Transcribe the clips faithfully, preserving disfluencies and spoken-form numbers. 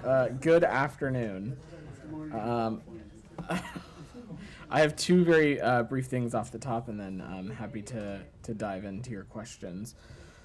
Uh, good afternoon. Um, I have two very uh, brief things off the top, and then I'm happy to, to dive into your questions.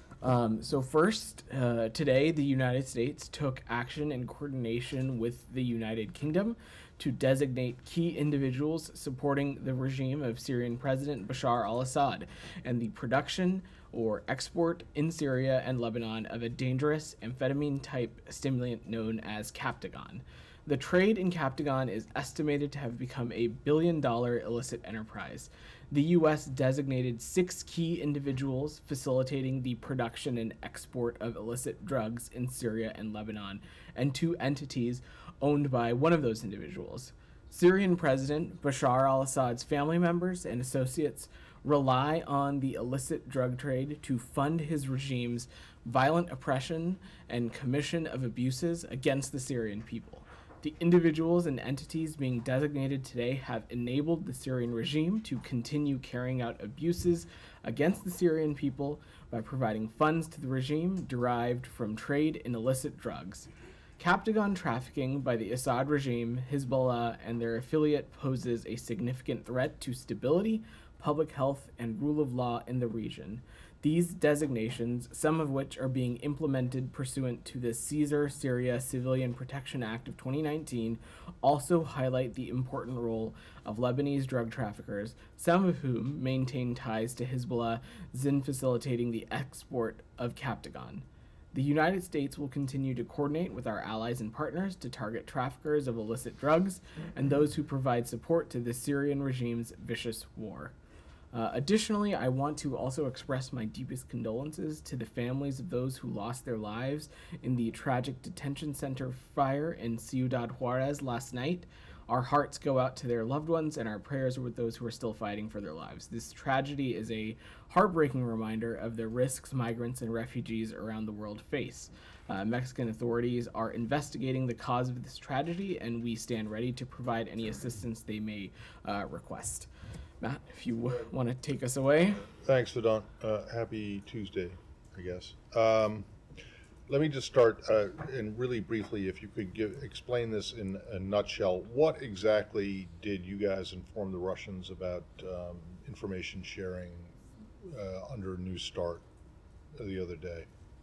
Um, so first, uh, today the United States took action in coordination with the United Kingdom to designate key individuals supporting the regime of Syrian President Bashar al-Assad and the production or export in Syria and Lebanon of a dangerous amphetamine-type stimulant known as Captagon. The trade in Captagon is estimated to have become a billion-dollar illicit enterprise. The U S designated six key individuals facilitating the production and export of illicit drugs in Syria and Lebanon, and two entities owned by one of those individuals. Syrian President Bashar al-Assad's family members and associates rely on the illicit drug trade to fund his regime's violent oppression and commission of abuses against the Syrian people. The individuals and entities being designated today have enabled the Syrian regime to continue carrying out abuses against the Syrian people by providing funds to the regime derived from trade in illicit drugs. Captagon trafficking by the Assad regime, Hezbollah, and their affiliate poses a significant threat to stability, public health, and rule of law in the region. These designations, some of which are being implemented pursuant to the Caesar Syria Civilian Protection Act of twenty nineteen, also highlight the important role of Lebanese drug traffickers, some of whom maintain ties to Hezbollah, in facilitating the export of Captagon. The United States will continue to coordinate with our allies and partners to target traffickers of illicit drugs and those who provide support to the Syrian regime's vicious war. Uh, additionally, I want to also express my deepest condolences to the families of those who lost their lives in the tragic detention center fire in Ciudad Juarez last night. Our hearts go out to their loved ones, and our prayers are with those who are still fighting for their lives. This tragedy is a heartbreaking reminder of the risks migrants and refugees around the world face. Uh, Mexican authorities are investigating the cause of this tragedy, and we stand ready to provide any assistance they may uh, request. Matt, if you w- want to take us away. Thanks, Vedant. Uh, happy Tuesday, I guess. Um, let me just start, uh, and really briefly, if you could give explain this in a nutshell. What exactly did you guys inform the Russians about um, information sharing uh, under New START the other day?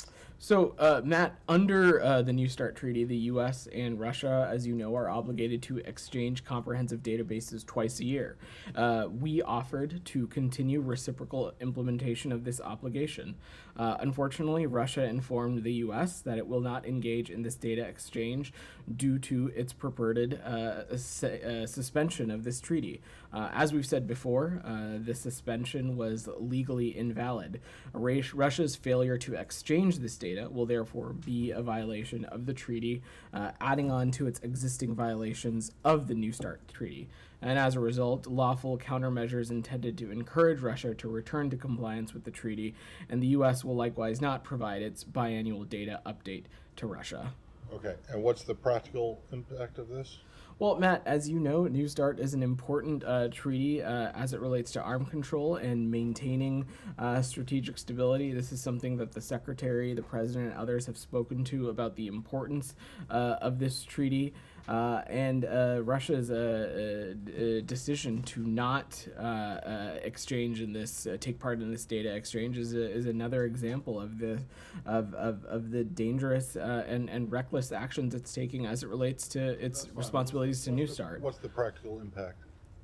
So, uh, Matt, under uh, the New START Treaty, the U S and Russia, as you know, are obligated to exchange comprehensive databases twice a year. Uh, we offered to continue reciprocal implementation of this obligation. Uh, unfortunately, Russia informed the U S that it will not engage in this data exchange due to its purported uh, su- uh, suspension of this treaty. Uh, as we've said before, uh, the suspension was legally invalid. Russia's failure to exchange this data data will therefore be a violation of the treaty, uh, adding on to its existing violations of the New START treaty. And as a result, lawful countermeasures intended to encourage Russia to return to compliance with the treaty, and the U S will likewise not provide its biannual data update to Russia. Okay, and what's the practical impact of this? Well, Matt, as you know, New START is an important uh, treaty uh, as it relates to arm control and maintaining uh, strategic stability. This is something that the Secretary, the President, and others have spoken to about the importance uh, of this treaty. Uh, and uh, Russia's uh, uh, decision to not uh, uh, exchange in this, uh, take part in this data exchange, is, a, is another example of the of, of, of the dangerous uh, and, and reckless actions it's taking as it relates to its responsibilities to New START. What's the practical impact?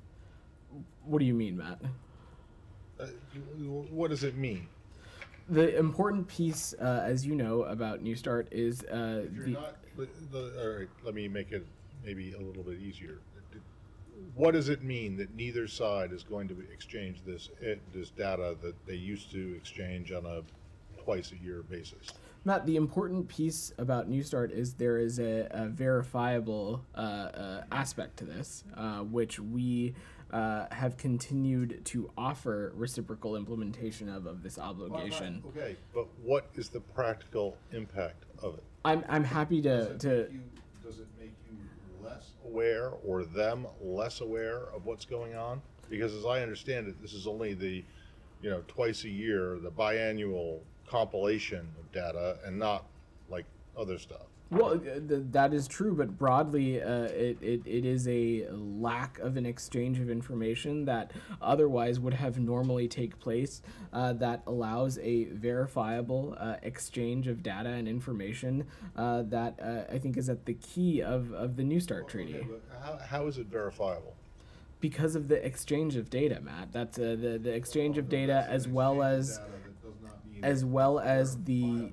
What do you mean, Matt? Uh, what does it mean? The important piece, uh, as you know, about New START is uh, if you're the. Not, the, the, all right, let me make it maybe a little bit easier. What does it mean that neither side is going to exchange this this data that they used to exchange on a twice a year basis? Matt, the important piece about New START is there is a, a verifiable uh, uh, aspect to this, uh, which we uh, have continued to offer reciprocal implementation of, of this obligation. Well, okay, but what is the practical impact of it? I'm, I'm happy to... Does it, to make you, does it make you less aware or them less aware of what's going on? Because as I understand it, this is only the, you know, twice a year, the biannual compilation of data and not like other stuff. Well, uh, th- that is true, but broadly, uh, it, it, it is a lack of an exchange of information that otherwise would have normally take place uh, that allows a verifiable uh, exchange of data and information uh, that uh, I think is at the key of, of the New START Treaty. Okay, but how, how is it verifiable? Because of the exchange of data, Matt. That's uh, the, the exchange of data as well as as well as the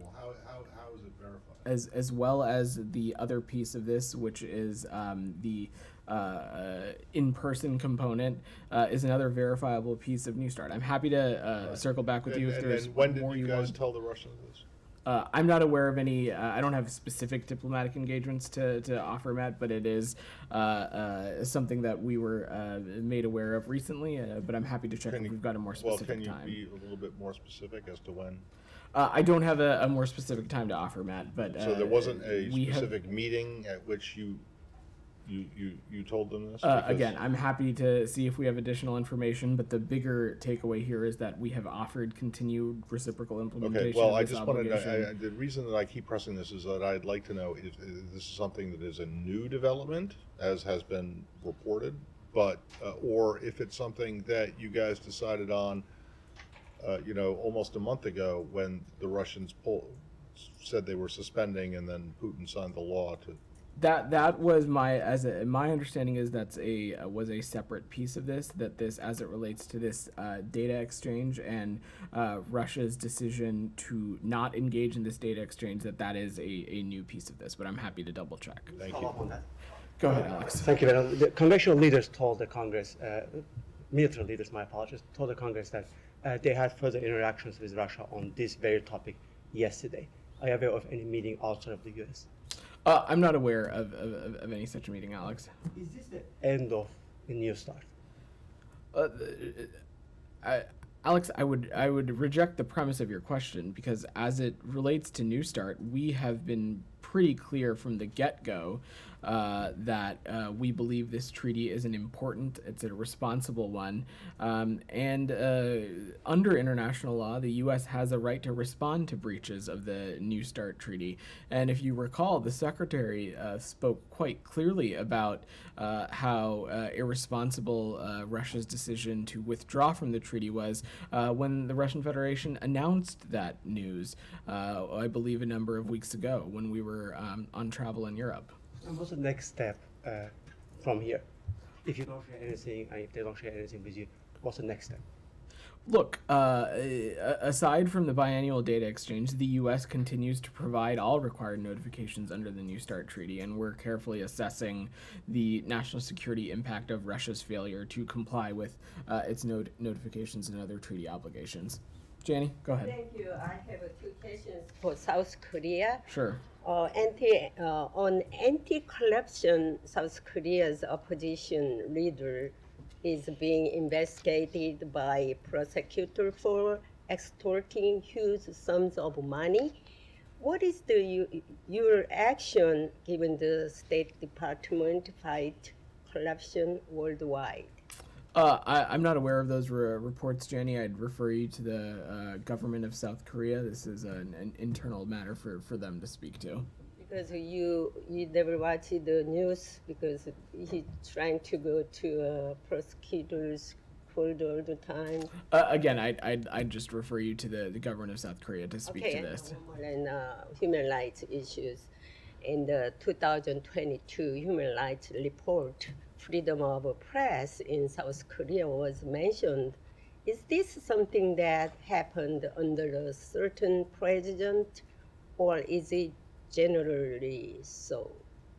as as well as the other piece of this, which is um, the uh, uh, in-person component, uh, is another verifiable piece of New START. I'm happy to uh, right. circle back with and, you if and, there's and when more did you, you guys want. tell the Russians this? Uh, I'm not aware of any. Uh, I don't have specific diplomatic engagements to, to offer, Matt, but it is uh, uh, something that we were uh, made aware of recently. Uh, but I'm happy to check can if you, we've got a more specific well, can you time. be a little bit more specific as to when? Uh, I don't have a, a more specific time to offer, Matt. But uh, so there wasn't a we specific have, meeting at which you you you, you told them this? Uh, again, I'm happy to see if we have additional information, but the bigger takeaway here is that we have offered continued reciprocal implementation. Okay, well, of I this just wanted obligation. to, I, the reason that I keep pressing this is that I'd like to know if, if this is something that is a new development, as has been reported, but, uh, or if it's something that you guys decided on, uh, you know, almost a month ago when the Russians pull, said they were suspending and then Putin signed the law to. That that was my as a, my understanding is that's a uh, was a separate piece of this, that this as it relates to this uh, data exchange and uh, Russia's decision to not engage in this data exchange, that that is a, a new piece of this, but I'm happy to double check. Thank Follow you. up on that. Go ahead, Alex. Thank you, Vedant. The congressional leaders told the Congress, uh, military leaders, my apologies, told the Congress that uh, they had further interactions with Russia on this very topic yesterday. Are you aware of any meeting outside of the U S? Uh, I'm not aware of, of, of any such meeting, Alex. Is this the end of the New START? Uh, I, Alex, I would I would reject the premise of your question, because as it relates to New START, we have been pretty clear from the get-go uh, that uh, we believe this treaty is an important, it's a responsible one, um, and uh, under international law, the U S has a right to respond to breaches of the New START treaty. And if you recall, the Secretary uh, spoke quite clearly about uh, how uh, irresponsible uh, Russia's decision to withdraw from the treaty was uh, when the Russian Federation announced that news, uh, I believe a number of weeks ago when we were um, on travel in Europe. And what's the next step uh, from here? If you don't share anything, and if they don't share anything with you, what's the next step? Look, uh, aside from the biannual data exchange, the U S continues to provide all required notifications under the New START treaty, and we're carefully assessing the national security impact of Russia's failure to comply with uh, its not notifications and other treaty obligations. Janie, go ahead. Thank you. I have uh, two questions for South Korea. Sure. Uh, anti, uh, on anti-corruption, South Korea's opposition leader is being investigated by prosecutor for extorting huge sums of money. What is the you, your action given the State Department fight corruption worldwide? Uh, I, I'm not aware of those re reports, Jenny. I'd refer you to the uh, government of South Korea. This is an, an internal matter for, for them to speak to. Because you you never watch the news, because he's trying to go to uh, prosecutors court all the time. Uh, again, I'd, I'd, I'd just refer you to the, the government of South Korea to speak okay, to this. And uh, human rights issues. In the two thousand twenty-two Human Rights Report, freedom of press in South Korea was mentioned. Is this something that happened under a certain president, or is it generally so?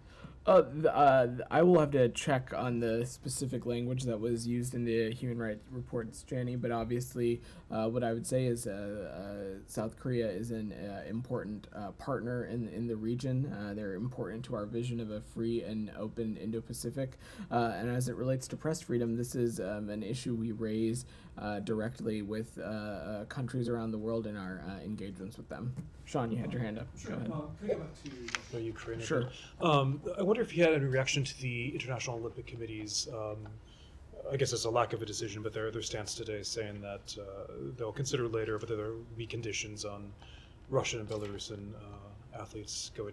Uh, th uh, I will have to check on the specific language that was used in the human rights reports, Jenny, but obviously uh, what I would say is uh, uh, South Korea is an uh, important uh, partner in, in the region. Uh, they're important to our vision of a free and open Indo-Pacific. Uh, and as it relates to press freedom, this is um, an issue we raise uh, directly with uh, uh, countries around the world in our uh, engagements with them. Sean, you had your hand up. Sure. Go ahead. Uh, can I go back to Russia, Ukraine? Sure. Um, I wonder if you had any reaction to the International Olympic Committee's, um, I guess it's a lack of a decision, but their, their stance today saying that uh, they'll consider later, but there will be conditions on Russian and Belarusian uh, athletes going to the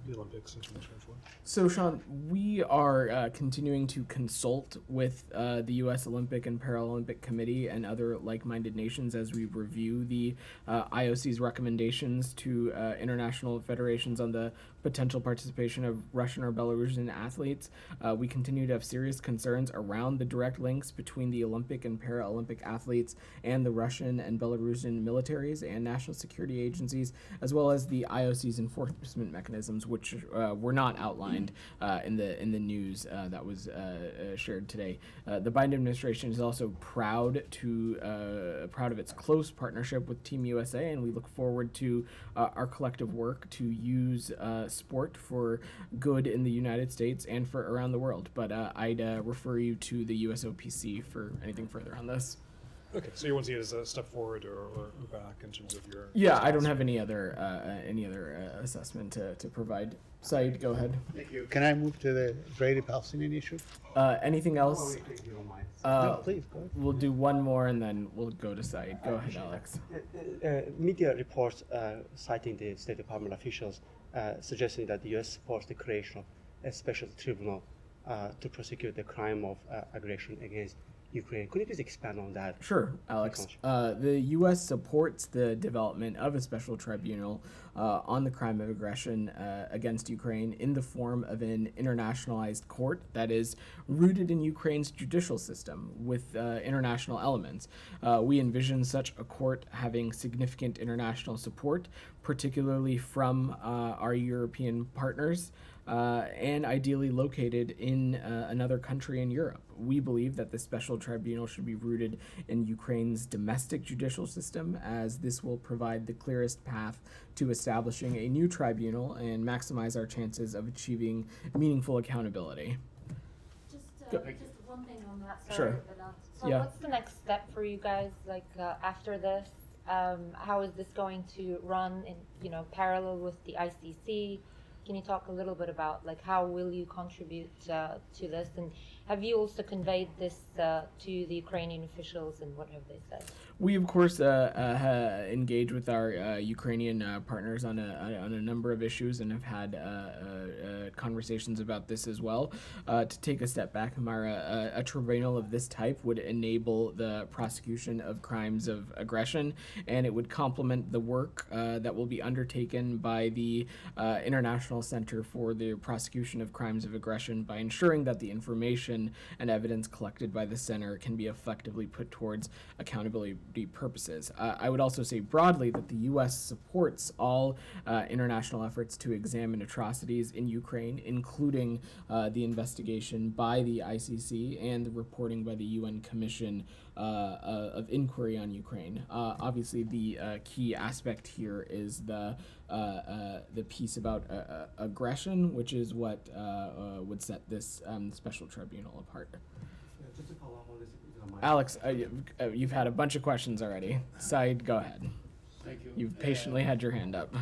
the Olympics in twenty twenty-four? So, Sean, we are uh, continuing to consult with uh, the U S Olympic and Paralympic Committee and other like-minded nations as we review the uh, I O C's recommendations to uh, international federations on the potential participation of Russian or Belarusian athletes. Uh, we continue to have serious concerns around the direct links between the Olympic and Paralympic athletes and the Russian and Belarusian militaries and national security agencies, as well as the I O C's enforcement mechanisms, which uh, were not outlined uh, in the in the news uh, that was uh, uh, shared today. Uh, the Biden administration is also proud to uh, proud of its close partnership with Team U S A, and we look forward to uh, our collective work to use uh, sport for good in the United States and for around the world. But uh, I'd uh, refer you to the U S O P C for anything further on this. Okay, so you want to see it as a step forward or, or back in terms of your... Yeah, I don't have any other uh, any other uh, assessment to, to provide. Said, go ahead. Thank you. Can I move to the Israeli-Palestinian issue? Uh, anything else? If you don't mind. Uh, No, please, go ahead. We'll do one more and then we'll go to Said. Go ahead, Alex. Uh, uh, media reports uh, citing the State Department officials uh, suggesting that the U S supports the creation of a special tribunal uh, to prosecute the crime of uh, aggression against Ukraine. Could you please expand on that? Sure, Alex. Uh, the U S supports the development of a special tribunal uh, on the crime of aggression uh, against Ukraine in the form of an internationalized court that is rooted in Ukraine's judicial system with uh, international elements. Uh, we envision such a court having significant international support, particularly from uh, our European partners. Uh, and ideally located in uh, another country in Europe. We believe that the special tribunal should be rooted in Ukraine's domestic judicial system, as this will provide the clearest path to establishing a new tribunal and maximize our chances of achieving meaningful accountability. Just, uh, Go. just one thing on that. Sorry, Sure. Vedant. So Yeah. what's the next step for you guys, like uh, after this? Um, how is this going to run in, you know, parallel with the I C C? Can you talk a little bit about, like, how will you contribute uh, to this? And have you also conveyed this uh, to the Ukrainian officials, and what have they said? We, of course, uh, uh, engage with our uh, Ukrainian uh, partners on a, on a number of issues and have had uh, uh, uh, conversations about this as well. Uh, to take a step back, Amara, uh, a tribunal of this type would enable the prosecution of crimes of aggression, and it would complement the work uh, that will be undertaken by the uh, International Center for the Prosecution of Crimes of Aggression by ensuring that the information and evidence collected by the center can be effectively put towards accountability purposes. Uh, I would also say broadly that the U S supports all uh, international efforts to examine atrocities in Ukraine, including uh, the investigation by the I C C and the reporting by the U N Commission uh, uh, of Inquiry on Ukraine. Uh, obviously, the uh, key aspect here is the uh, uh, the piece about uh, uh, aggression, which is what uh, uh, would set this um, special tribunal apart. Just to follow up on this, if you don't mind. Alex, uh, you- uh, you've had a bunch of questions already. Said, go ahead. Thank you. You've patiently had your hand up.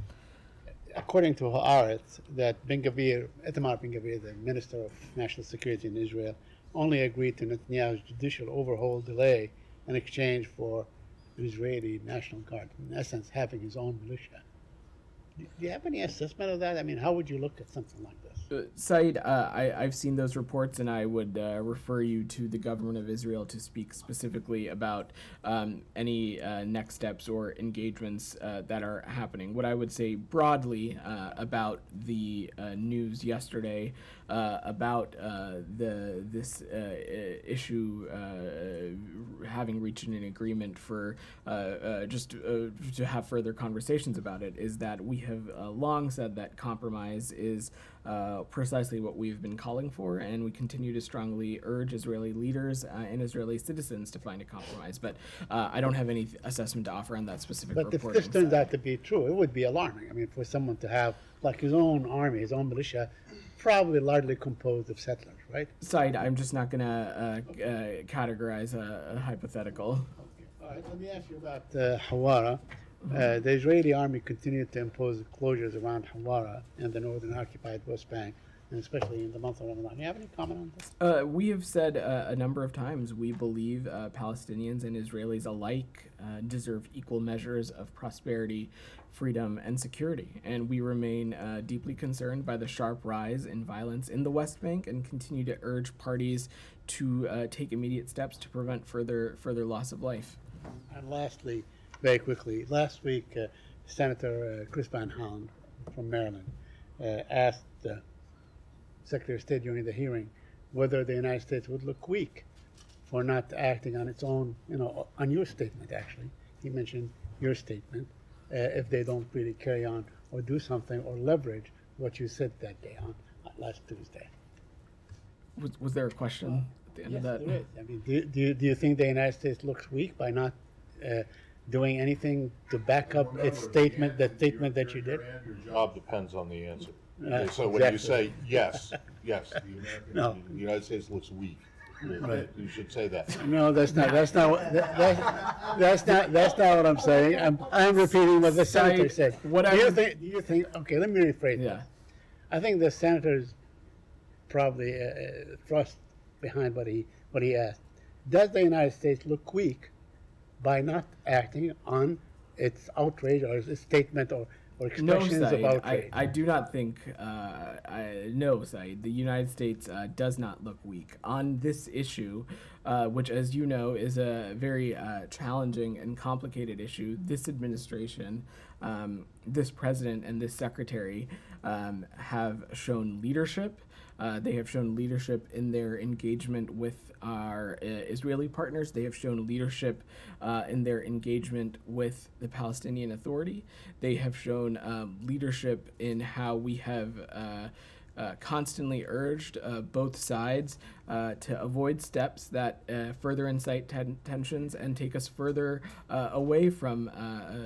According to Haaretz, that Ben-Gvir, Itamar Ben-Gvir, the Minister of National Security in Israel, only agreed to Netanyahu's judicial overhaul delay in exchange for an Israeli National Guard, in essence, having his own militia. Do you have any assessment of that? I mean, how would you look at something like this? Uh, Said, uh, I, I've seen those reports, and I would uh, refer you to the government of Israel to speak specifically about um, any uh, next steps or engagements uh, that are happening. What I would say broadly uh, about the uh, news yesterday uh, about uh, the this uh, issue uh, having reached an agreement for uh, uh, just uh, to have further conversations about it is that we have uh, long said that compromise is Uh, precisely what we've been calling for, and we continue to strongly urge Israeli leaders uh, and Israeli citizens to find a compromise. But uh, I don't have any th- assessment to offer on that specific But if reporting. this turns out to be true, it would be alarming. I mean, for someone to have, like, his own army, his own militia, probably largely composed of settlers, right? Side, I'm just not going to uh, uh, categorize a, a hypothetical. All right, let me ask you about uh, Hawara. Uh, the Israeli army continued to impose closures around Hawara and the northern occupied West Bank and especially in the month of Ramadan. Do you have any comment on this? Uh, we have said uh, a number of times we believe uh, Palestinians and Israelis alike uh, deserve equal measures of prosperity, freedom, and security. And we remain uh, deeply concerned by the sharp rise in violence in the West Bank and continue to urge parties to uh, take immediate steps to prevent further further loss of life. And lastly, very quickly, last week, uh, Senator uh, Chris Van Hound from Maryland uh, asked the Secretary of State during the hearing whether the United States would look weak for not acting on its own, you know, on your statement, actually. He mentioned your statement, uh, if they don't really carry on or do something or leverage what you said that day on uh, last Tuesday. Was, was there a question at the end Yes, of that? there is. I mean, do, do, you, do you think the United States looks weak by not uh, doing anything to back up its statement, that statement that you did? Your job depends on the answer. Uh, Okay, so when you exactly. say yes, yes, No. the United States looks weak. Right. You should say that. No, that's not. That's not. what- That, that, that's not. That's not what I'm saying. I'm. I'm repeating what the senator said. what do I you would- think? Do you think? Okay, let me rephrase Yeah. that. I think the senator's probably uh, uh, thrust behind what he what he asked. Does the United States look weak by not acting on its outrage or its statement or, or No, expressions Saeed, of outrage? I, I do not think, uh, I, no, Saeed, the United States uh, does not look weak. On this issue, uh, which, as you know, is a very uh, challenging and complicated issue, this administration, um, this president, and this secretary um, have shown leadership. Uh, they have shown leadership in their engagement with our uh, Israeli partners. They have shown leadership uh, in their engagement with the Palestinian Authority. They have shown um, leadership in how we have uh, uh, constantly urged uh, both sides uh, to avoid steps that uh, further incite ten- tensions and take us further uh, away from uh,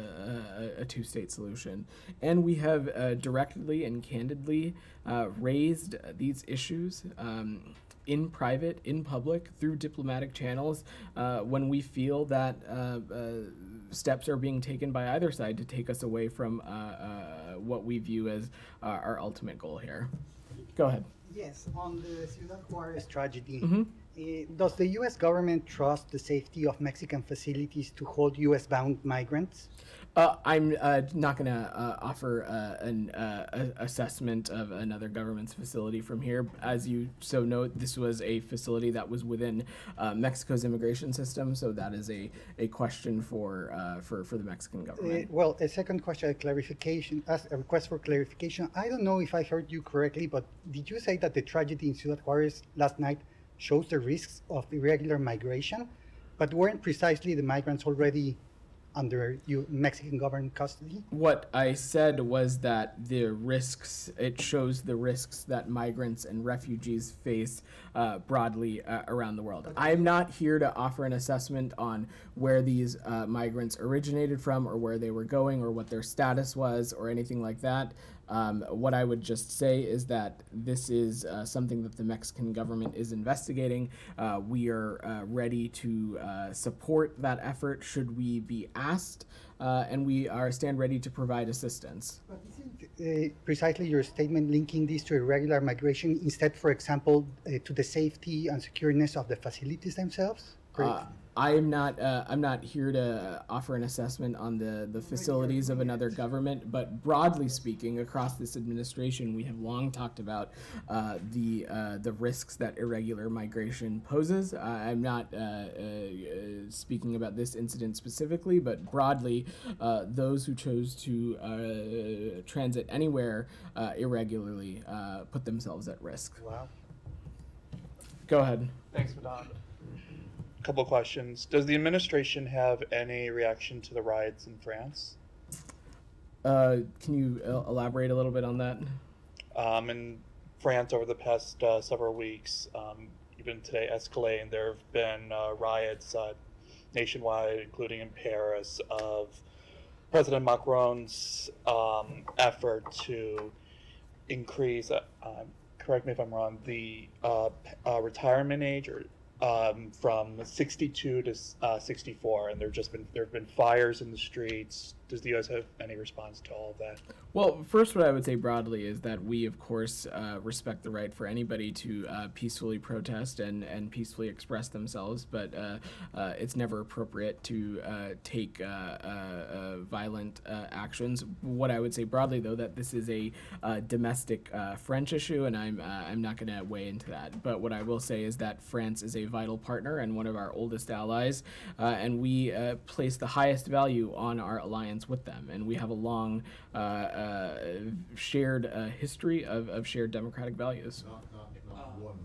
a, a, a two-state solution. And we have uh, directly and candidly uh, raised these issues um, in private, in public, through diplomatic channels uh, when we feel that uh, uh, steps are being taken by either side to take us away from uh, uh, what we view as uh, our ultimate goal here. Go ahead. Yes, on the Ciudad Juarez tragedy, Mhm. eh, does the U S government trust the safety of Mexican facilities to hold U S-bound migrants? Uh, I'm uh, not going to uh, offer uh, an uh, a- assessment of another government's facility from here. As you so note, this was a facility that was within uh, Mexico's immigration system, so that is a, a question for, uh, for for the Mexican Uh, government. well, a second question, a clarification, as a request for clarification. I don't know if I heard you correctly, but did you say that the tragedy in Ciudad Juarez last night shows the risks of irregular migration, but weren't precisely the migrants already under U- Mexican government custody? What I said was that the risks, it shows the risks that migrants and refugees face uh, broadly uh, around the world. I'm not here to offer an assessment on where these uh, migrants originated from or where they were going or what their status was or anything like that. Um, what I would just say is that this is uh, something that the Mexican government is investigating. Uh, we are uh, ready to uh, support that effort should we be asked, uh, and we are stand ready to provide assistance. But isn't uh, precisely your statement linking this to irregular migration instead, for example, uh, to the safety and secureness of the facilities themselves? Uh, I'm not. Uh, I'm not here to offer an assessment on the, the facilities of another government, but broadly speaking, across this administration, we have long talked about uh, the uh, the risks that irregular migration poses. Uh, I'm not uh, uh, speaking about this incident specifically, but broadly, uh, those who chose to uh, transit anywhere uh, irregularly uh, put themselves at risk. Wow. Go ahead. Thanks, Vedant. Couple questions. Does the administration have any reaction to the riots in France? Uh, can you uh, elaborate a little bit on that? Um, in France, over the past uh, several weeks, um, even today escalating, there have been uh, riots uh, nationwide, including in Paris, of President Macron's um, effort to increase, uh, uh, correct me if I'm wrong, the uh, uh, retirement age or Um, from sixty-two to uh, sixty-four, and there just been there have been fires in the streets, does the U S have any response to all of that? Well, first, what I would say broadly is that we, of course, uh, respect the right for anybody to uh, peacefully protest and, and peacefully express themselves, but uh, uh, it's never appropriate to uh, take uh, uh, uh, violent uh, actions. What I would say broadly, though, that this is a uh, domestic uh, French issue, and I'm uh, I'm not going to weigh into that. But what I will say is that France is a vital partner and one of our oldest allies, uh, and we uh, place the highest value on our alliance with them, and we have a long uh, uh, shared uh, history of, of shared democratic values. Not, not, not one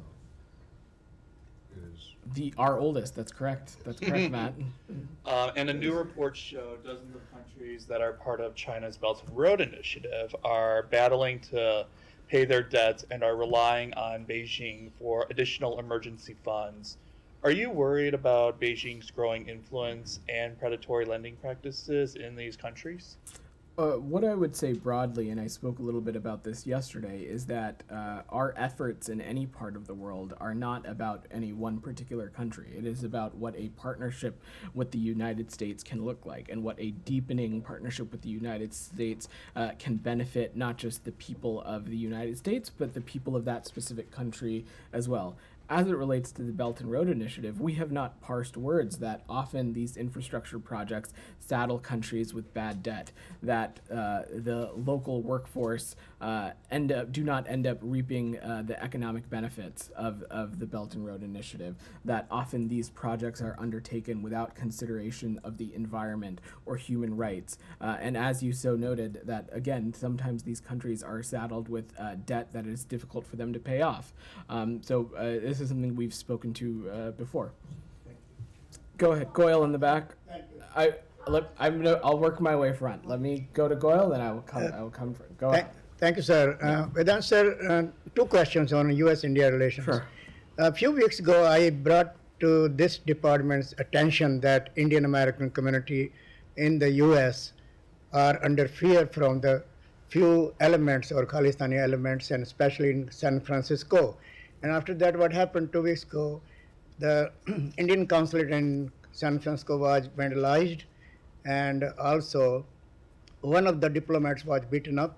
though. It is. The our oldest. That's correct. That's correct, Matt. Uh, and a new report showed dozens of countries that are part of China's Belt and Road Initiative are battling to pay their debts and are relying on Beijing for additional emergency funds. Are you worried about Beijing's growing influence and predatory lending practices in these countries? Uh, what I would say broadly, and I spoke a little bit about this yesterday, is that uh, our efforts in any part of the world are not about any one particular country. It is about what a partnership with the United States can look like, and what a deepening partnership with the United States uh, can benefit not just the people of the United States, but the people of that specific country as well. As it relates to the Belt and Road Initiative, we have not parsed words that often these infrastructure projects saddle countries with bad debt, that uh, the local workforce uh, end up do not end up reaping uh, the economic benefits of, of the Belt and Road Initiative, that often these projects are undertaken without consideration of the environment or human rights. Uh, and as you so noted, that again, sometimes these countries are saddled with uh, debt that is difficult for them to pay off. Um, so uh, this is something we've spoken to uh, before. Go ahead, Goyle in the back. I let, I'm gonna, I'll work my way front. Let me go to Goyle, then I will come. I will come. For, go Thank, ahead. thank you, sir. Uh, Vedant, sir, uh, two questions on U S India relations. Sure. A few weeks ago, I brought to this department's attention that Indian American community in the U S are under fear from the few elements or Khalistani elements, and especially in San Francisco. And after that, what happened two weeks ago, the Indian consulate in San Francisco was vandalized, and also one of the diplomats was beaten up.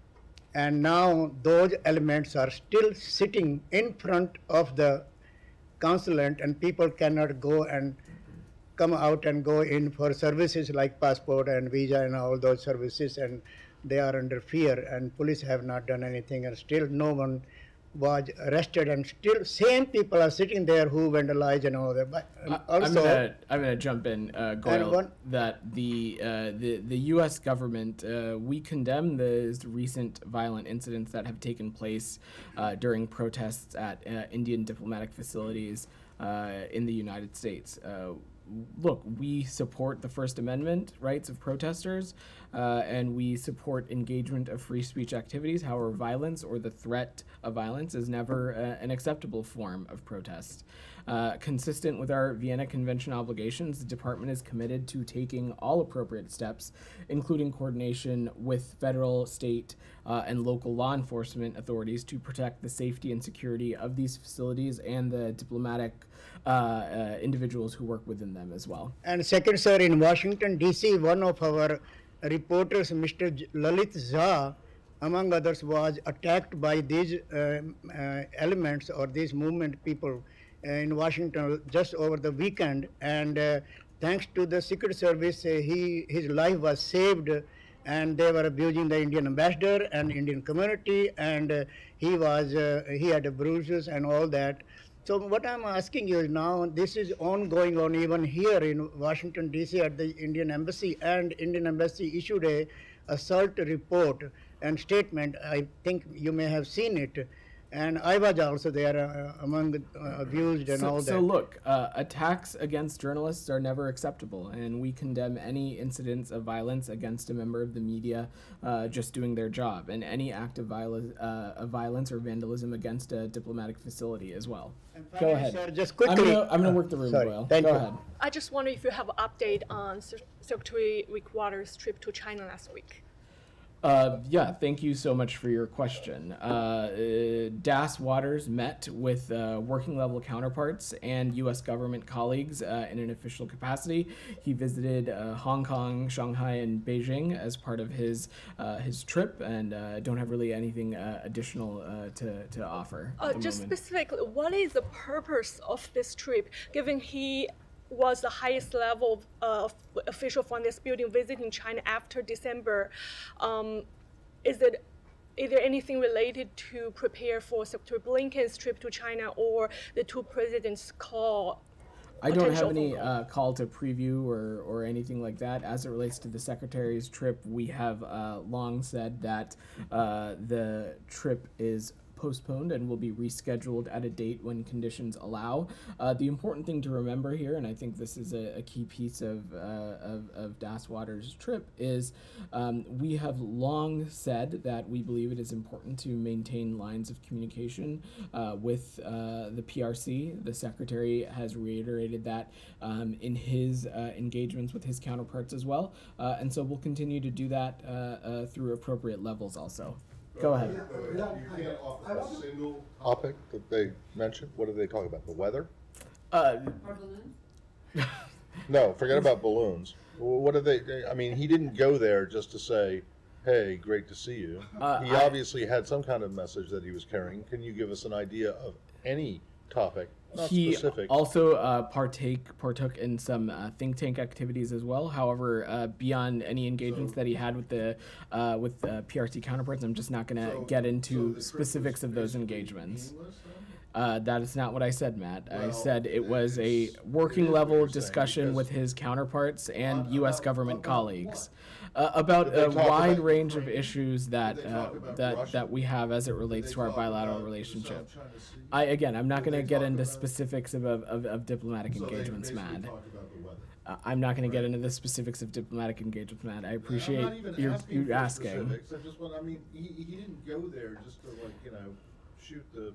And now those elements are still sitting in front of the consulate, and people cannot go and come out and go in for services like passport and visa and all those services, and they are under fear, and police have not done anything, and still no one was arrested, and still same people are sitting there who vandalized and all that. But Uh, also, I'm gonna I'm gonna jump in, uh, Goyle, one- that the uh, the the U S government uh, we condemn the recent violent incidents that have taken place uh, during protests at uh, Indian diplomatic facilities uh, in the United States. Uh, Look, we support the First Amendment rights of protesters, uh, and we support engagement of free speech activities. However, violence or the threat of violence is never uh, an acceptable form of protest. Uh, consistent with our Vienna Convention obligations, the department is committed to taking all appropriate steps, including coordination with federal, state, uh, and local law enforcement authorities to protect the safety and security of these facilities and the diplomatic uh, uh, individuals who work within them as well. and second, sir, in Washington, D C, one of our reporters, Mister J- Lalit Jha, among others, was attacked by these uh, uh, elements or these movement people uh, in Washington just over the weekend. And uh, thanks to the Secret Service, uh, he his life was saved, and they were abusing the Indian ambassador and Indian community, and uh, he was uh, he had bruises and all that. So what I'm asking you is now, this is ongoing on even here in Washington, D C at the Indian Embassy, and Indian Embassy issued a assault report and statement. I think you may have seen it. And I was also there uh, among the uh, abused and so, all that. So look, uh, attacks against journalists are never acceptable, and we condemn any incidents of violence against a member of the media uh, just doing their job, and any act of, viol- uh, of violence or vandalism against a diplomatic facility as well. Go ahead. Sir, just I'm quickly. gonna, I'm gonna work the room, Sorry. Goyle. Thank Go you. ahead. I just wonder if you have an update on Sec- Secretary Rick Waters' trip to China last week. Uh, yeah, thank you so much for your question. Uh, uh, Das Waters met with uh, working level counterparts and U S government colleagues uh, in an official capacity. He visited uh, Hong Kong, Shanghai, and Beijing as part of his uh, his trip, and uh, don't have really anything uh, additional uh, to, to offer. Uh, just specifically, what is the purpose of this trip, given he was the highest level uh, official from this building visiting China after December? Um, is it is there anything related to prepare for Secretary Blinken's trip to China or the two presidents' call? I don't have any uh, call to preview or, or anything like that. As it relates to the Secretary's trip, we have uh, long said that uh, the trip is postponed and will be rescheduled at a date when conditions allow. Uh, the important thing to remember here, and I think this is a, a key piece of, uh, of, of Das Waters' trip, is um, we have long said that we believe it is important to maintain lines of communication uh, with uh, the P R C. The Secretary has reiterated that um, in his uh, engagements with his counterparts as well, uh, and so we'll continue to do that uh, uh, through appropriate levels also. Go ahead. You can't offer a single topic that they mentioned. What do they talk about? The weather? Uh, Or balloons? No, forget about balloons. Well, what do they? I mean, he didn't go there just to say, "Hey, great to see you." Uh, he I- obviously had some kind of message that he was carrying. Can you give us an idea of any topic, not he specific? also uh, partake partook in some uh, think tank activities as well. However, uh, beyond any engagements So- that he had with the uh, with the P R C counterparts, I'm just not going to So- get so into the trip specifics was of those basically engagements. meaningless, then? Uh, that is not what I said, Matt. I Well, said it was a it's- working it is what level you're saying, discussion because- with his counterparts and Uh, U S about- government about colleagues what? uh, about Did they a talk wide about range of Ukraine? issues that Did they uh, talk about that Russia? that we have as it relates Did to they our talk bilateral about the relationship. South China Sea? I again, I'm not Did going to they get talk into about- specifics of, of, of, of diplomatic So they engagements, basically Matt. talked about the weather. Uh, I'm not going to get Right. into the specifics of diplomatic engagements, Matt. I I'm appreciate not even you asking you for asking. specifics. I just want. I mean, he, he didn't go there just to, like, you know, shoot the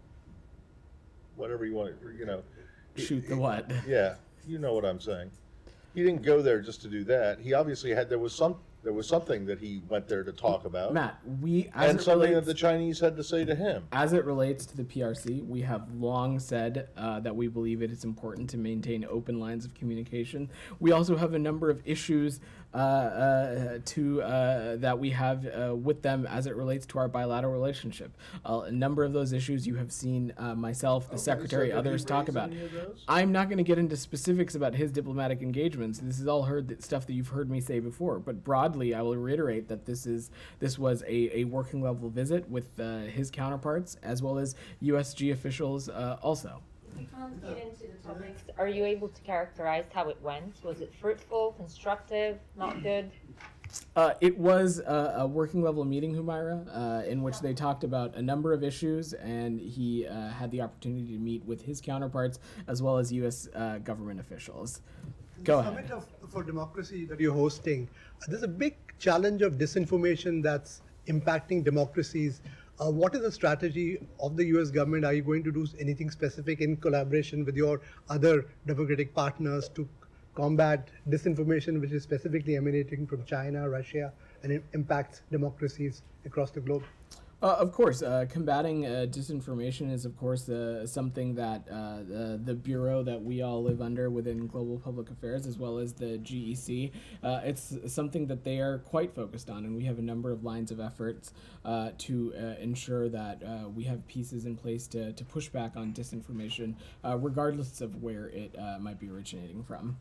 whatever you want. You know, Shoot the what? Yeah, you know what I'm saying. He didn't go there just to do that. He obviously had. There was some. There was something that he went there to talk about. Matt, we as and it something relates, that the Chinese had to say to him. As it relates to the P R C, we have long said uh, that we believe it is important to maintain open lines of communication. We also have a number of issues uh, uh, to uh, that we have uh, with them as it relates to our bilateral relationship. Uh, a number of those issues you have seen uh, myself, the Okay, so Secretary, did he others talk raise about. any of those? I'm not going to get into specifics about his diplomatic engagements. This is all heard that stuff that you've heard me say before. But broadly, I will reiterate that this is this was a, a working level visit with uh, his counterparts as well as U S G officials uh, also. We can't get into the topics. Are you able to characterize how it went? Was it fruitful, constructive, not good? Uh, it was a, a working level meeting, Humaira, uh, in which they talked about a number of issues, and he uh, had the opportunity to meet with his counterparts as well as U S uh, government officials. Go the ahead. Summit of, for Democracy that you're hosting, uh, there's a big challenge of disinformation that's impacting democracies. Uh, what is the strategy of the U S government? Are you going to do anything specific in collaboration with your other democratic partners to combat disinformation, which is specifically emanating from China, Russia, and it impacts democracies across the globe? Uh, of course, uh, combating uh, disinformation is, of course, uh, something that uh, the, the bureau that we all live under within Global Public Affairs, as well as the G E C, uh, it's something that they are quite focused on, and we have a number of lines of efforts uh, to uh, ensure that uh, we have pieces in place to, to push back on disinformation, uh, regardless of where it uh, might be originating from.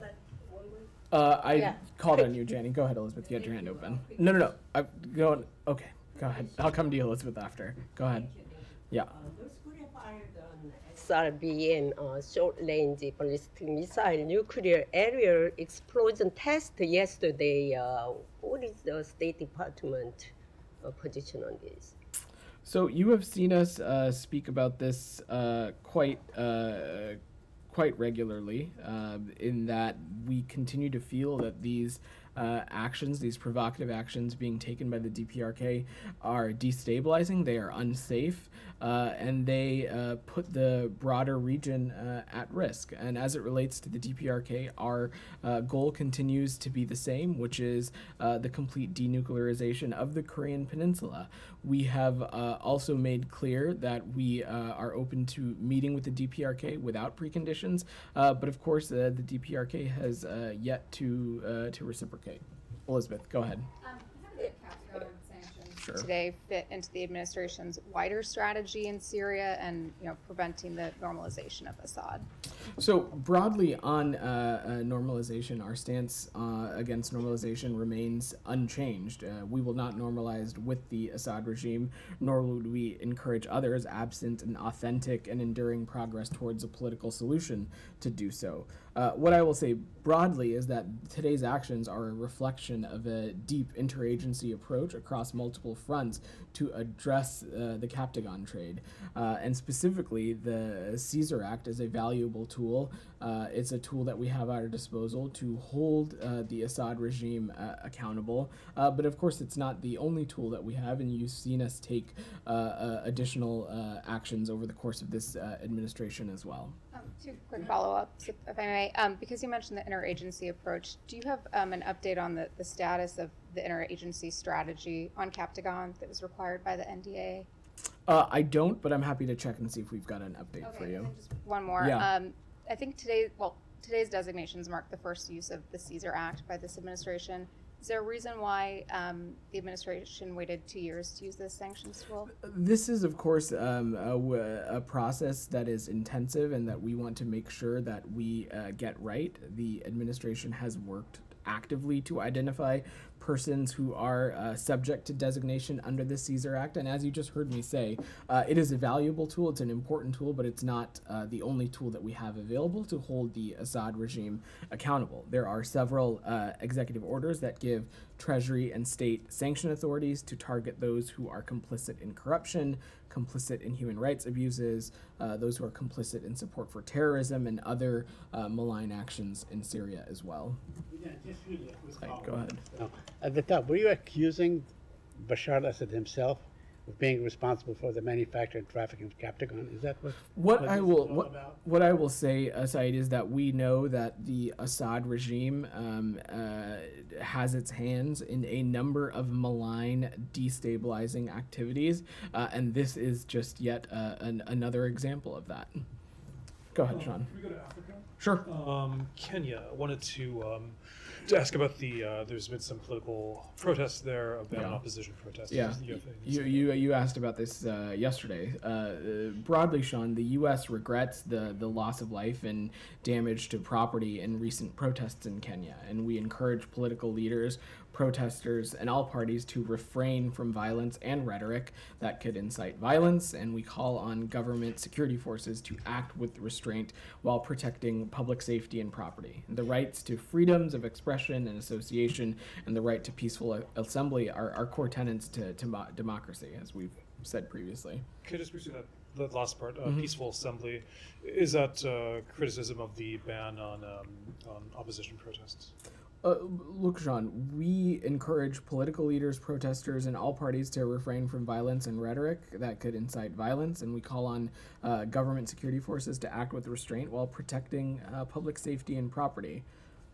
Uh, I Yeah. called on you, Janie. Go ahead, Elizabeth. You had your hand open. No, no, no. I'm going. Okay. Go ahead. I'll come to you, Elizabeth, after. Go ahead. Yeah. S R B M, uh, short-range ballistic missile nuclear area explosion test yesterday. Uh, what is the State Department uh, position on this? So you have seen us uh, speak about this uh, quite uh, quite regularly, uh, in that we continue to feel that these uh, actions, these provocative actions being taken by the D P R K are destabilizing, they are unsafe, uh, and they uh, put the broader region uh, at risk. And as it relates to the D P R K, our uh, goal continues to be the same, which is uh, the complete denuclearization of the Korean Peninsula. We have uh, also made clear that we uh, are open to meeting with the D P R K without preconditions, uh, but of course uh, the D P R K has uh, yet to uh, to reciprocate. Elizabeth, go ahead. Um, how do the Capstone sanctions Sure. today fit into the administration's wider strategy in Syria and, you know, preventing the normalization of Assad? So broadly on uh, uh, normalization, our stance uh, against normalization remains unchanged. Uh, we will not normalize with the Assad regime, nor would we encourage others, absent an authentic and enduring progress towards a political solution, to do so. Uh, what I will say broadly is that today's actions are a reflection of a deep interagency approach across multiple fronts to address uh, the Captagon trade. Uh, and specifically, the Caesar Act is a valuable tool. Uh, it's a tool that we have at our disposal to hold uh, the Assad regime uh, accountable. Uh, but of course, it's not the only tool that we have, and you've seen us take uh, uh, additional uh, actions over the course of this uh, administration as well. Um, two quick follow-ups, if, if I may. Um, because you mentioned the interagency approach, do you have um, an update on the, the status of the interagency strategy on Captagon that was required by the N D A? Uh, I don't, but I'm happy to check and see if we've got an update Okay, for you. and then just one more. Yeah. Um, I think today, well, today's designations mark the first use of the Caesar Act by this administration. Is there a reason why um, the administration waited two years to use this sanctions tool? This is, of course, um, a, w- a process that is intensive and that we want to make sure that we uh, get right. The administration has worked actively to identify persons who are uh, subject to designation under the Caesar Act. And as you just heard me say, uh, it is a valuable tool, it's an important tool, but it's not uh, the only tool that we have available to hold the Assad regime accountable. There are several uh, executive orders that give Treasury and state sanction authorities to target those who are complicit in corruption, complicit in human rights abuses, uh, those who are complicit in support for terrorism and other uh, malign actions in Syria as well. Yeah, just really a quick Said, follow-up. go ahead. No. At the top, were you accusing Bashar al-Assad himself of being responsible for the manufacture and trafficking of Captagon? Is that what? What what I this will is all what, about? what I will say, Said, is that we know that the Assad regime um, uh, has its hands in a number of malign, destabilizing activities, uh, and this is just yet uh, an, another example of that. Go ahead, Sean. Can we go to Africa? Sure. Um, Kenya. I wanted to um, to ask about the. Uh, there's been some political protests there, about Yeah. opposition protests. Yeah, You, have anything to you, say? you you asked about this uh, yesterday. Uh, uh, broadly, Sean, the U S regrets the, the loss of life and damage to property in recent protests in Kenya, and we encourage political leaders, protesters, and all parties to refrain from violence and rhetoric that could incite violence, and we call on government security forces to act with restraint while protecting public safety and property. The rights to freedoms of expression and association and the right to peaceful a- assembly are, are core tenets to, to mo- democracy, as we've said previously. Can I just pursue that, that last part? Uh, Mhm. Peaceful assembly. Is that uh, criticism of the ban on um, on opposition protests? Uh, look, Sean, we encourage political leaders, protesters, and all parties to refrain from violence and rhetoric that could incite violence, and we call on uh, government security forces to act with restraint while protecting uh, public safety and property.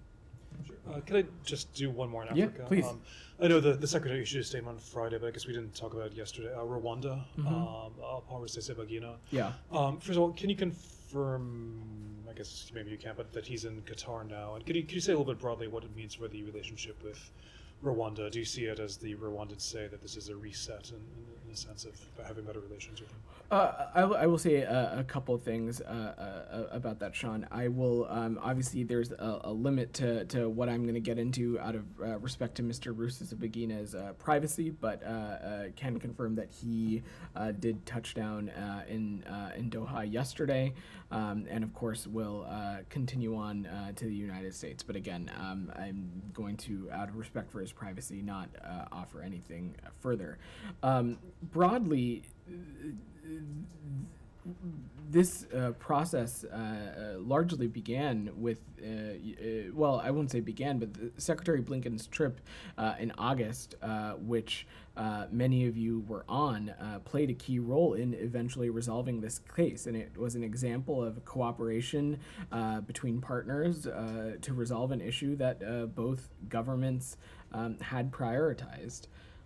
Sure. Uh, can I just do one more in Yeah, Africa? please. Um, I know the, the Secretary issued a statement on Friday, but I guess we didn't talk about it yesterday. Uh, Rwanda, Mhm. um, uh, Paul Rusesabagina. Yeah. Um, first of all, can you confirm, I guess maybe you can't, but that he's in Qatar now? And could you, could you say a little bit broadly what it means for the relationship with Rwanda? Do you see it as the Rwandans say that this is a reset in, in, in a sense of having better relations with them? Uh, I, I will say a, a couple of things uh, uh, about that, Sean. I will, um, obviously, there's a, a limit to, to what I'm going to get into out of uh, respect to Mister Rusesabagina's uh, privacy, but uh, uh, can confirm that he uh, did touch down uh, in, uh, in Doha yesterday, um, and of course will uh, continue on uh, to the United States. But again, um, I'm going to, out of respect for his privacy, not uh, offer anything further. Um, broadly, this uh, process uh, uh, largely began with, uh, uh, well, I won't say began, but the Secretary Blinken's trip uh, in August, uh, which uh, many of you were on, uh, played a key role in eventually resolving this case. And it was an example of cooperation uh, between partners uh, to resolve an issue that uh, both governments um, had prioritized.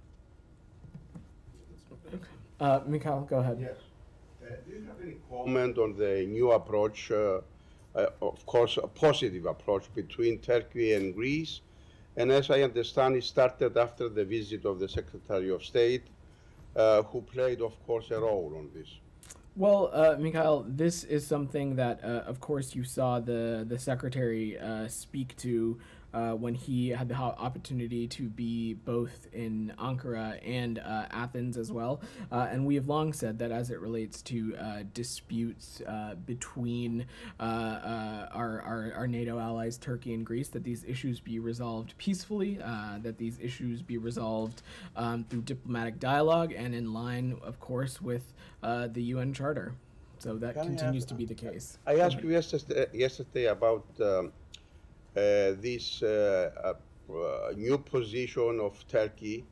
Uh, Mikhail, go ahead. Yes. Uh, do you have any comment on the new approach, uh, uh, of course, a positive approach between Turkey and Greece? And as I understand, it started after the visit of the Secretary of State, uh, who played, of course, a role on this. Well, uh, Mikhail, this is something that, uh, of course, you saw the, the Secretary uh, speak to Uh, when he had the opportunity to be both in Ankara and uh, Athens as well. Uh, and we have long said that as it relates to uh, disputes uh, between uh, uh, our, our, our NATO allies, Turkey and Greece, that these issues be resolved peacefully, uh, that these issues be resolved um, through diplomatic dialogue and in line, of course, with uh, the U N Charter. So that Can continues I to be the case. I asked you yesterday, yesterday about um, Uh, this uh, uh, uh, new position of Turkey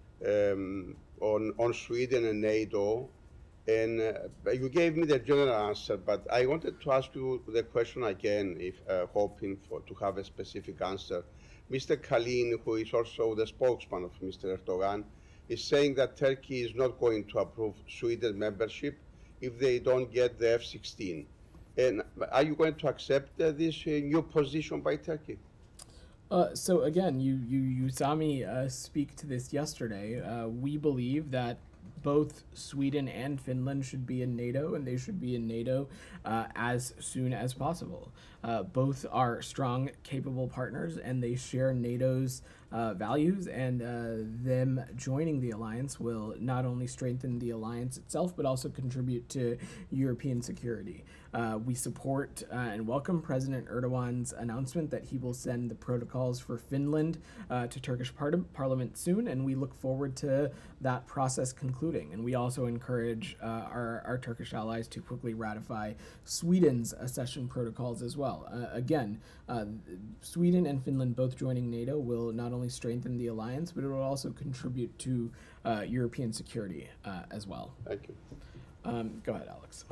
um, on, on Sweden and NATO, and uh, you gave me the general answer, but I wanted to ask you the question again, if uh, hoping for to have a specific answer. Mister Kalin, who is also the spokesman of Mister Erdogan, is saying that Turkey is not going to approve Sweden membership if they don't get the F sixteen. And are you going to accept uh, this uh, new position by Turkey? Uh, so again, you, you, you saw me uh, speak to this yesterday. Uh, we believe that both Sweden and Finland should be in NATO, and they should be in NATO uh, as soon as possible. Uh, both are strong, capable partners, and they share NATO's uh, values, and uh, them joining the alliance will not only strengthen the alliance itself, but also contribute to European security. Uh, we support uh, and welcome President Erdogan's announcement that he will send the protocols for Finland uh, to Turkish par Parliament soon, and we look forward to that process concluding. And we also encourage uh, our, our Turkish allies to quickly ratify Sweden's accession protocols as well. Uh, again, uh, Sweden and Finland both joining NATO will not only strengthen the alliance, but it will also contribute to uh, European security uh, as well. Thank you. Um, go ahead, Alex.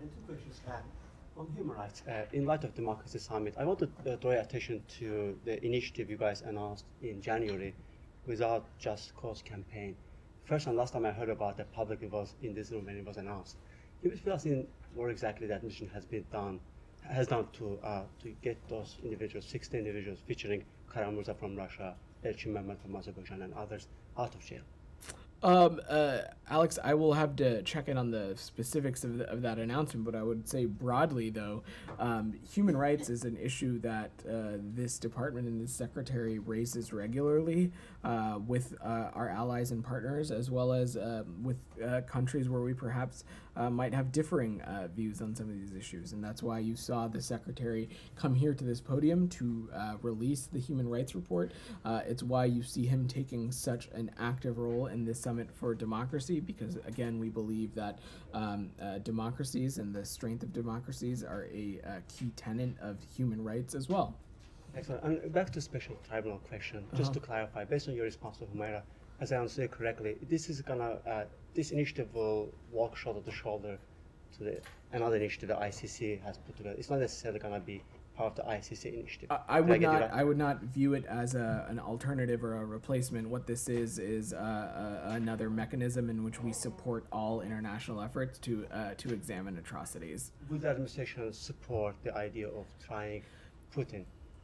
On human rights, uh, in light of Democracy Summit, I want to uh, draw your attention to the initiative you guys announced in January, Without Just Cause campaign. First and last time I heard about it publicly was in this room when it was announced. Can you fill us in what exactly that mission has been done, has done to uh, to get those individuals, sixty individuals featuring Kara-Murza from Russia, Elchin Mehmet from Azerbaijan, and others out of jail? Um, uh, Alex, I will have to check in on the specifics of, the, of that announcement, but I would say broadly, though, um, human rights is an issue that uh, this department and this secretary raises regularly uh, with uh, our allies and partners, as well as uh, with uh, countries where we perhaps uh, might have differing uh, views on some of these issues. And that's why you saw the secretary come here to this podium to uh, release the human rights report. Uh, it's why you see him taking such an active role in this Summit for Democracy, because again, we believe that um, uh, democracies and the strength of democracies are a uh, key tenet of human rights as well. Excellent. And back to special tribunal question, Uh-huh. just to clarify, based on your response to Humaira, as I understand correctly, this is gonna uh, this initiative will walk shoulder to shoulder to the another initiative the I C C has put together. It's not necessarily gonna be part of the I C C initiative. I, I Did would get you not. right? I would not view it as a, an alternative or a replacement. What this is is uh, uh, another mechanism in which we support all international efforts to uh, to examine atrocities. Would the administration support the idea of trying Putin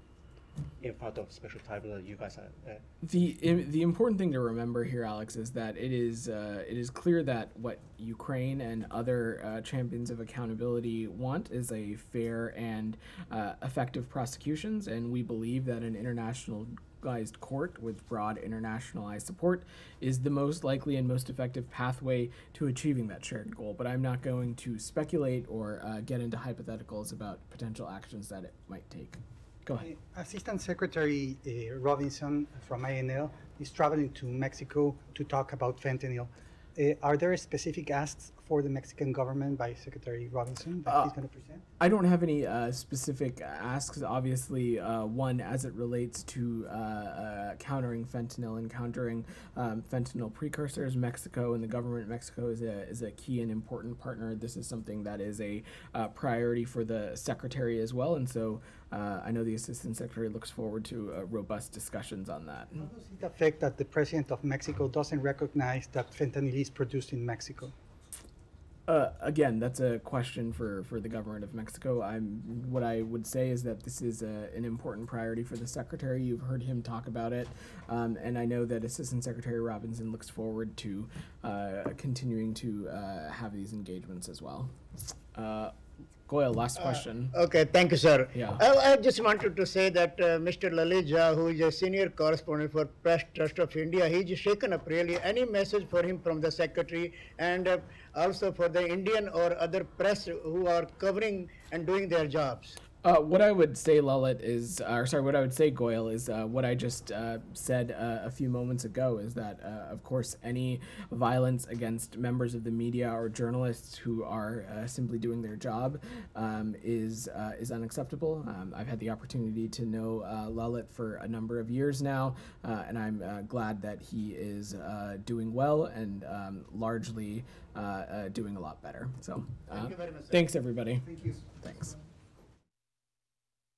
in front of special tribunal that you guys are? Uh, The i- the important thing to remember here, Alex, is that it is uh, it is clear that what Ukraine and other uh, champions of accountability want is a fair and uh, effective prosecutions, and we believe that an internationalized court with broad internationalized support is the most likely and most effective pathway to achieving that shared goal. But I'm not going to speculate or uh, get into hypotheticals about potential actions that it might take. Go ahead. Assistant Secretary uh, Robinson from I N L is traveling to Mexico to talk about fentanyl. Uh, are there specific asks for the Mexican government by Secretary Robinson that Uh, he's going to present? I don't have any uh, specific asks. Obviously, uh, one as it relates to uh, uh, countering fentanyl and countering um, fentanyl precursors. Mexico and the government of Mexico is a is a key and important partner. This is something that is a uh, priority for the secretary as well, and so uh, I know the assistant secretary looks forward to uh, robust discussions on that. How does it affect that the president of Mexico doesn't recognize that fentanyl is produced in Mexico? Uh, again, that's a question for, for the government of Mexico. I'm what I would say is that this is a, an important priority for the secretary. You've heard him talk about it, um, and I know that Assistant Secretary Robinson looks forward to uh, continuing to uh, have these engagements as well. Uh, Goyal, last question. Uh, okay, thank you, sir. Yeah. I, I just wanted to say that uh, Mister Lalit Jha, who is a senior correspondent for Press Trust of India, he just shaken up really. Any message for him from the secretary, and uh, also for the Indian or other press who are covering and doing their jobs? Uh, what I would say, Lalit, is, uh, or sorry, what I would say, Goyal, is uh, what I just uh, said uh, a few moments ago, is that, uh, of course, any violence against members of the media or journalists who are uh, simply doing their job um, is uh, is unacceptable. Um, I've had the opportunity to know uh, Lalit for a number of years now, uh, and I'm uh, glad that he is uh, doing well and um, largely uh, uh, doing a lot better. So, uh, Thank you very much, sir. Thanks, everybody. Thank you. Thanks.